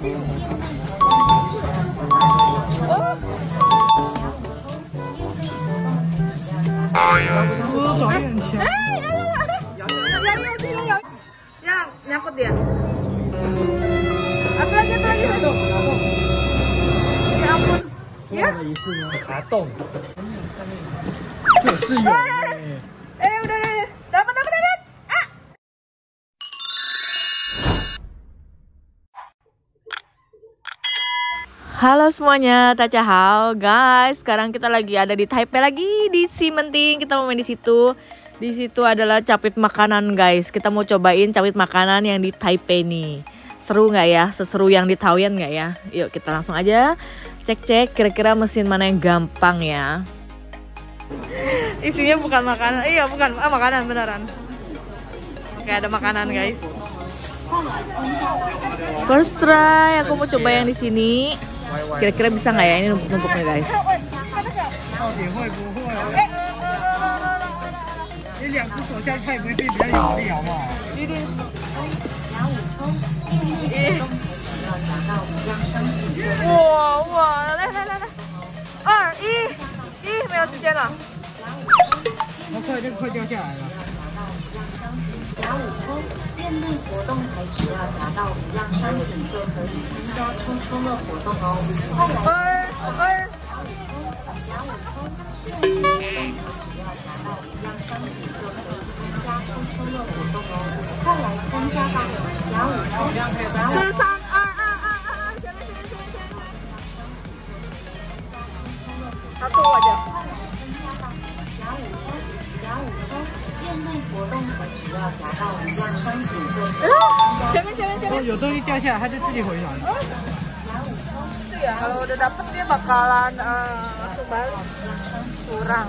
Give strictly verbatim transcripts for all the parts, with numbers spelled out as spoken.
我找眼前。 哎，来来来，摇摇摇，这边摇，让两个点。啊，不要接，不要接，动，动。 做的一次呢，爬动，就是有。 哎，udah udah, dapat dapat dapat. Ah. Halo semuanya, 大家好 guys. Sekarang kita lagi ada di Taipei lagi di Ximending. Kita mau main di situ. Di situ adalah capit makanan guys. Kita mau cobain capit makanan yang di Taipei nih. Seru nggak ya? Seseru yang di Taoyuan nggak ya? Yuk kita langsung aja cek-cek kira-kira mesin mana yang gampang ya. Isinya bukan makanan, iya bukan, ah makanan beneran. Oke ada makanan guys. First try, aku mau coba yang di sini. Kira-kira bisa nggak ya ini numpuk-numpuknya guys? Wow wow， 来来来来，二一一，没有时间了。 那快点，快掉下来了。甲午通店内活动台只要夹到一样商品就可以参加抽抽乐活动哦。快来！哎哎。甲午通店内活动台只要夹到一样商品就可以参加抽抽乐活动哦。快来参加吧！甲午通，甲午通。三二二二二二，前面前面前面前面。他揍我去。甲午通，甲午通。店内活动台只要夹到一样商品就可以。前面前面前面。有东西掉下来，它就自己回来。Itu ya, kalau udah dapet dia bakalan uh, langsung balik. Kurang.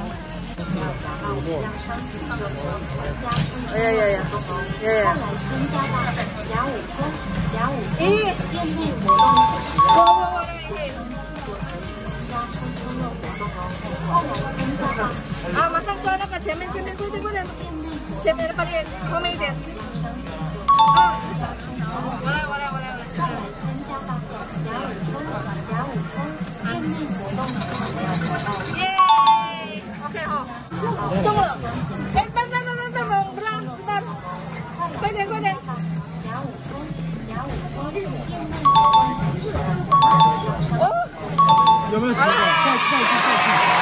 Oh iya iya iya. Iya iya. Ih. Wow wow wow ini. 啊，马上抓那个前面，前面，快点，快点，前面的快点，后面一点。啊，我来，我来，我来，我来。耶 ，OK 好，中了。哎，等等等等等等，不让，不让，快点快点。哦，有没有？再再再再再。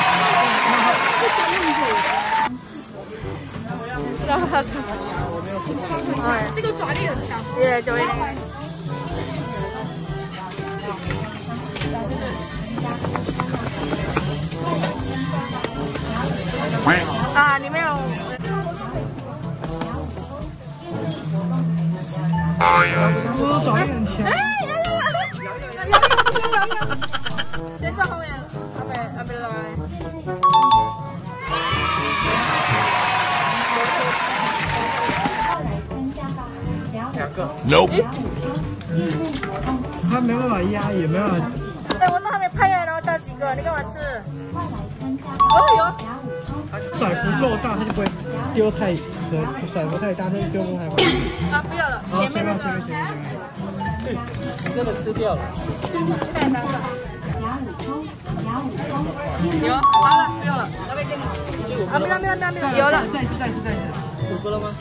这个爪力很强。对，九一零。啊，里面有。 我找眼前。 哎，摇摇摇，摇摇摇，摇摇。先坐后面，阿贝阿贝老板。 Nope。 他没办法压，也没办法。 哎，我都还没拍呀，然后到几个，你干嘛吃？哦有。 甩幅够大，它就不会丢太，甩幅太大，它就丢不太快。 啊，不要了，前面那个。 前面前面前面。对，真的吃掉了。 太难了。有，好了，不用了，要不要进？啊，没了没了没了没了，有了。 再一次再一次再一次。五个了吗？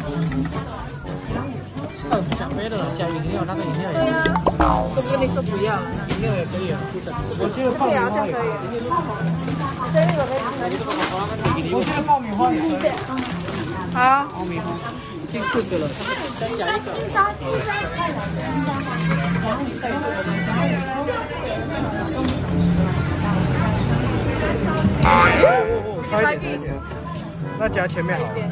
哦，想杯的了，加饮料，那个饮料也。对呀， 我跟你说不要， 饮料也可以啊。我觉得爆米花也可以。 对，那个可以。 我觉得爆米花也可以。 好。 爆米花，已经四个了，再加一个。金沙金沙。哦哦哦，差一点，差一点。那夹前面好了。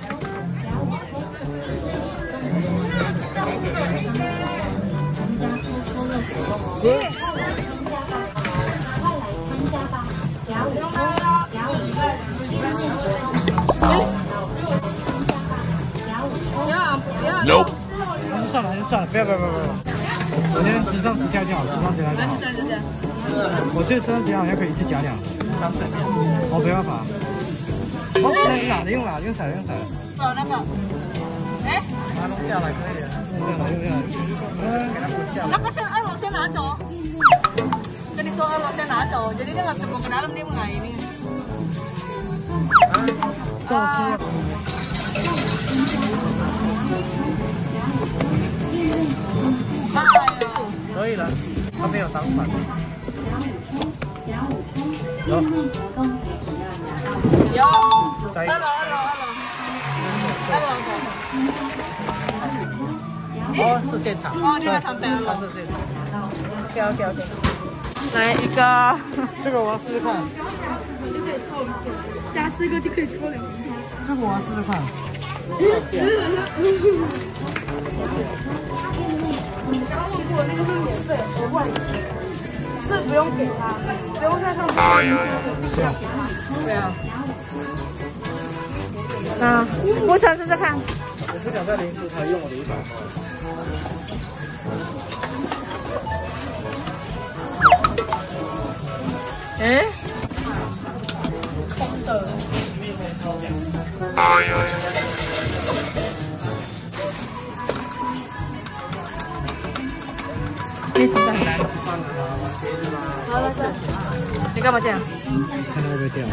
Nope。 算了，算了，不要不要不要不要。我先纸上纸下就好，纸上纸下就好。 纸上纸下。 我这纸上纸下好像可以一次夹两个。我没办法。哦，用哪的？用哪的？用骰的？用骰的。 哦，那个。哎。 拿弄下来可以。用下来，用下来。嗯。 那个是二楼拿走。跟你说二楼先拿走，jadi dia nggak bisa bawa ke dalam, dia nggak ini. 这样吃。可以了，他没有当场。有。 有。二楼，二楼，二楼。二楼。 哦，是现场。 哦，你来场北二楼。 是现场。 OK OK OK。来一个。 这个我要试试看。 加四个就可以抽两次。 这个我要试试看。 刚刚问过那个是免费额外的，是不用给他，不用在上面。 对啊。那我想试试看。 我不想在临时才用我的一百块。 哎。 空的。 这真的很难。好了，是。你干嘛这样？ 看它会不会掉。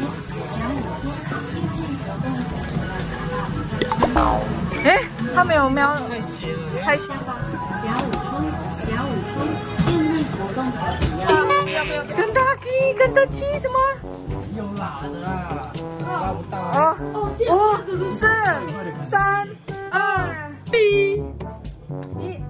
哎，他没有瞄。太细了。 甲午春，甲午春店内活动还主要。 要不要？肯德基，肯德基什么？ 有辣的啊，拉不到。 哦，五、四、三、二、一，一。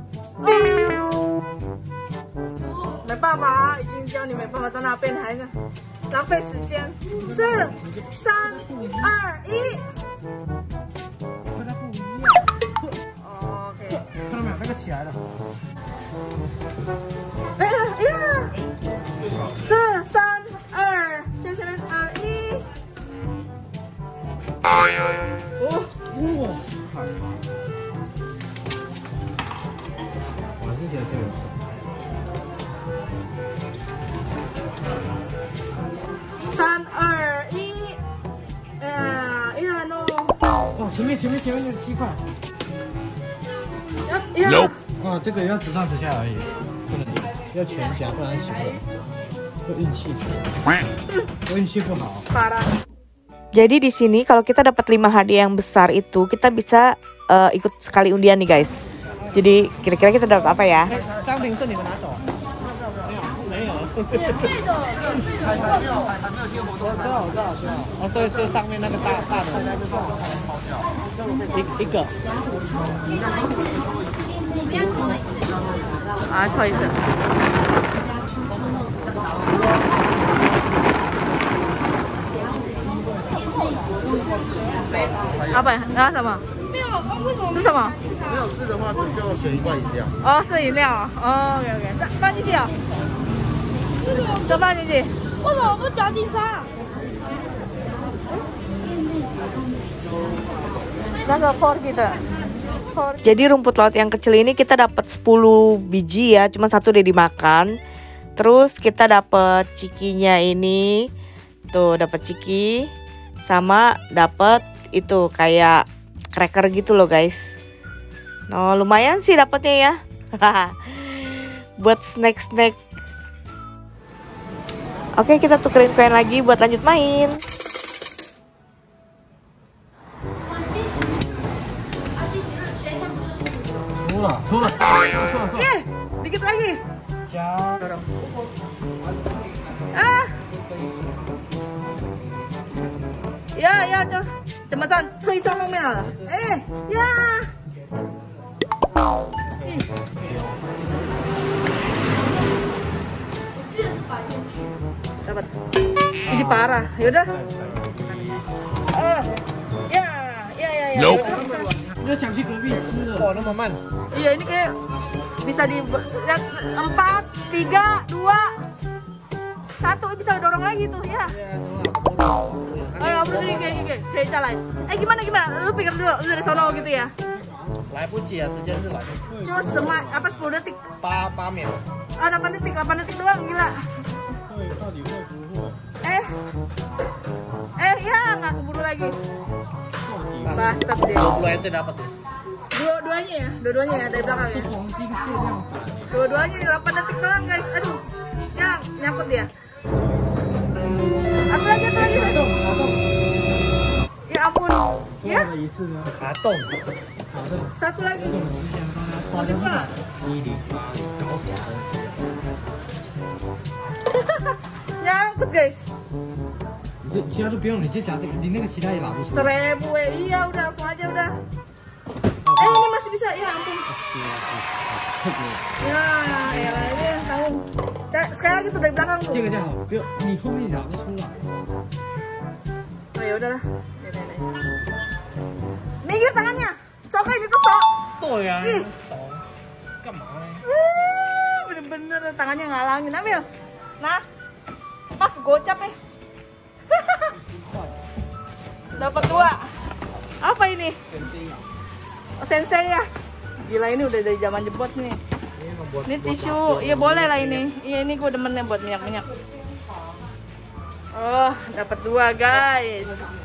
没办法，已经叫你没办法在那边还是浪费时间。四、三、二、一。 跟它不一样。 OK。 看到没有？那个起来了。 哎呀哎呀！四、三、二，接下来二、一。哦， 哇！我是觉得这个。 三二一，哎呀，哎呀 no！ 哦，前面前面前面那个鸡块。 呀呀！ 哦，这个要直上直下而已，不能要全夹，不然洗不了。有运气，我运气不好。 Parah. Jadi di sini kalau kita dapat lima hadiah yang besar itu kita bisa uh, ikut sekali undian nih guys. Jadi kira-kira kita dapat apa ya? 商品是你们拿走。没有，没有。免费的，免费的。我知道，我知道，知道。哦，所以这上面那个大大的，一一个。 不要抽一次。 啊，抽一次。老板，拿什么？ 没有，为什么？ 是什么？ 没有吃的话，就选一罐饮料。 哦，是饮料哦。OK OK，放放进去啊。都放进去。 为什么不夹金沙？ 那个 for gitu. Jadi rumput laut yang kecil ini kita dapat sepuluh biji ya, cuma satu udah dimakan. Terus kita dapat cikinya ini, tuh dapat ciki, sama dapat itu kayak cracker gitu loh guys. No, lumayan sih dapatnya ya. Buat snack-snack. Oke, kita tukerin koin lagi buat lanjut main. 出了，出了， Iya, dikit lagi. 加。 啊！呀呀，这怎么站推向后面了？哎呀！嗯。Dapat. Ini parah. Yaudah. Ah, ya, ya, ya, ya. Dia想去隔壁吃了。哦，那么慢。 Iya, ini kayak bisa di empat, tiga, dua, satu bisa dorong lagi tuh ya. Ayo, bro, kayak kayak kayak jalan. Eh gimana gimana? Lu pikir dulu, lu dari sono gitu ya? 来不及啊，时间是来不及。 Cuma sema apa sepuluh detik? 八八秒。 Oh, delapan detik, delapan detik doang, gila. 会到底会不会？ Eh, eh ya nggak keburu lagi. Bastard deh. dua puluh ente dapat tuh. Dua-duanya ya, dua-duanya ya dari belakang ya. Dua-duanya delapan detik takut dia. Satu lagi, satu lagi. 打洞，打洞， Ya ampun. 多 Ya, 了一次呢。打洞，打洞， satu 这 lagi. 种我之前帮他花掉一零八高手的。 Nyangkut guys. 你这其他都不用，你就夹这个，你那个其他也拿不出。 Seribu eh. Iya udah langsung aja udah. Eh ini masih bisa. Ya ampun. Ya, ya ini tanggung. Sekali lagi tuh dari belakang tuh. 这个就好，不用你后面拿得出来。 Oh ya udahlah. Ya, ya, ya. Minggir tangannya. Sok itu sok. 对呀、啊， Ih. 手干嘛呢？ Uh, bener-bener tangannya ngalangin. Ambil. Nah. Pas gocap eh. Dapat dua. Apa ini? Oh, sensei ya. Gila ini udah dari zaman jebot nih. Ini tisu. Iya boleh lah ini. Iya ini gue demennya buat minyak-minyak. Oh, dapat dua guys.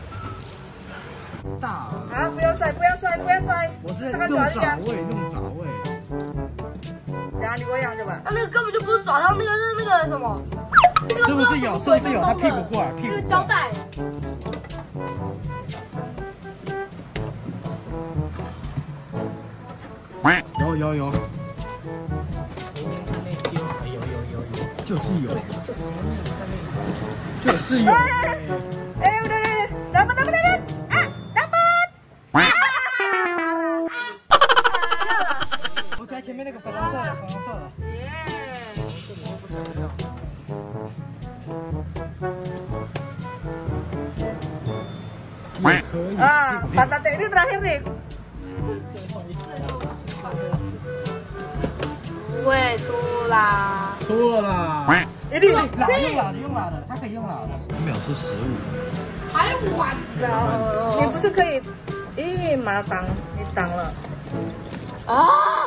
大， Ah, 不要摔，不要摔，不要摔。 我是 Tekan 用 jari 爪 ya. 位，用爪位。 Jangan digoyang coba. 啊，那个根本就不是爪上，那个是那个什么？那个是不是有？是不是有？他屁股过来，屁股那个过来。 胶带。 有有有。有有有有，就是有，就是有。 Eh udah deh, dapat dapat dapat. Ah, dapat. 我夹前面那个粉红色的，粉红色的。 也可以。 Ah, pantatnya ini terakhir nih. 不会出啦。 出了啦。 Ini 拉的用拉的用拉的，它可以用拉的。秒是十五。 还晚。 你不是可以？咦，麻当，你当了。 啊！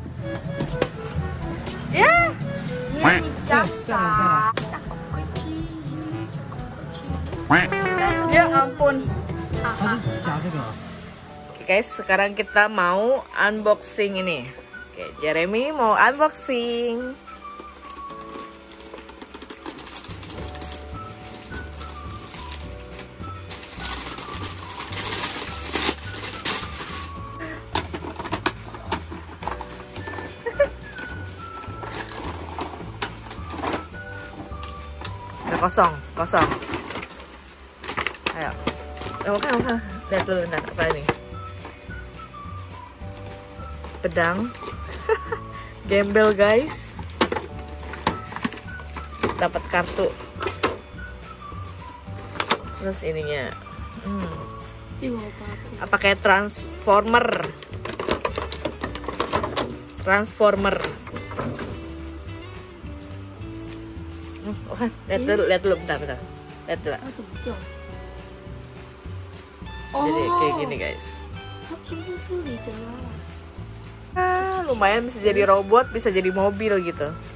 耶！ 你夹啥？夹口盔器，夹口盔器。 Ya ampun. 它是夹这个。 Oke guys, sekarang kita mau unboxing ini. Oke, Jeremy mau unboxing. Udah kosong, kosong. Ayo. Eh, makan, makan. Lihat dulu ntar apa ini. Pedang. Gembel guys. Dapat kartu. Terus ininya. Hmm. Apa kayak transformer? Transformer. Hmm, oke, lihat dulu, lihat dulu, bentar, bentar. Lihat dulu. Jadi kayak gini guys. Ah, lumayan bisa jadi robot, bisa jadi mobil gitu.